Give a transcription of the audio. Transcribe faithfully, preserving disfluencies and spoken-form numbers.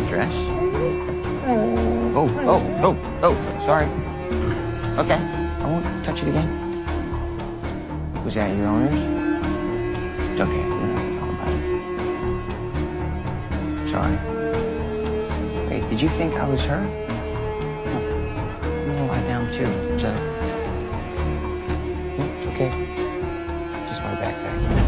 dress. Oh, oh, oh, oh, sorry. Okay, I won't touch it again. Was that your owner's? It's okay, we don't have to talk about it. Sorry. Wait, did you think I was her? No. I'm gonna lie down too. Is that... Hmm, it's okay. Just my backpack.